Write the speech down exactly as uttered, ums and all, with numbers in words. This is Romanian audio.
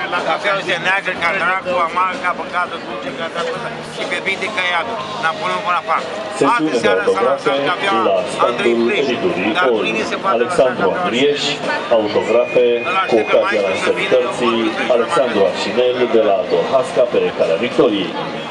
La cafeaua este neagră ca dracu, amară ca păcată, dulce ca dracu și fierbinte ca iadul. Napoleon Bonaparte. Astă seară s-a lansat cafeaua Andrei Freș, dar mâine se poate Alexandru Andrieș, autografe cu ocazia lansării cărții Alexandru Arșinel de la Dorhasca, Perecarea Victoriei.